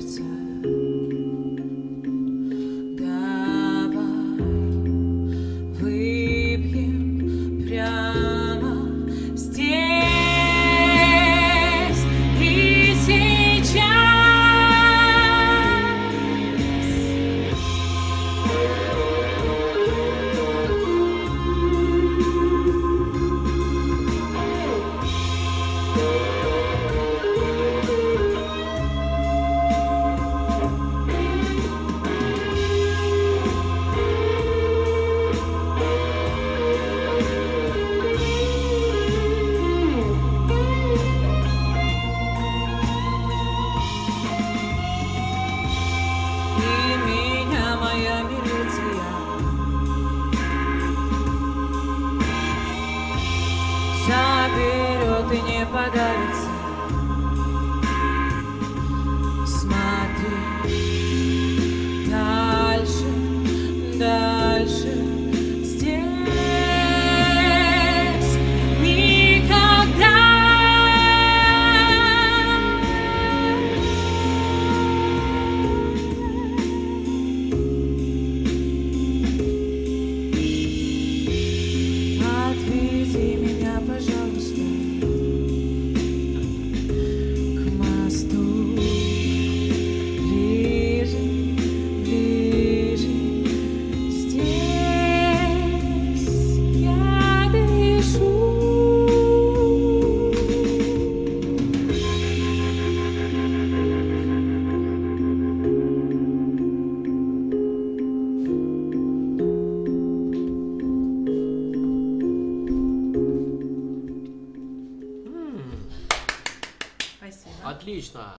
сердце. Давай выпьем прямо здесь и сейчас. Заберет и не подавится. Смотри дальше, дальше. Здесь никогда. Отвези меня, пожалуйста, к мосту. Ближе, ближе. Здесь я дышу. Отлично.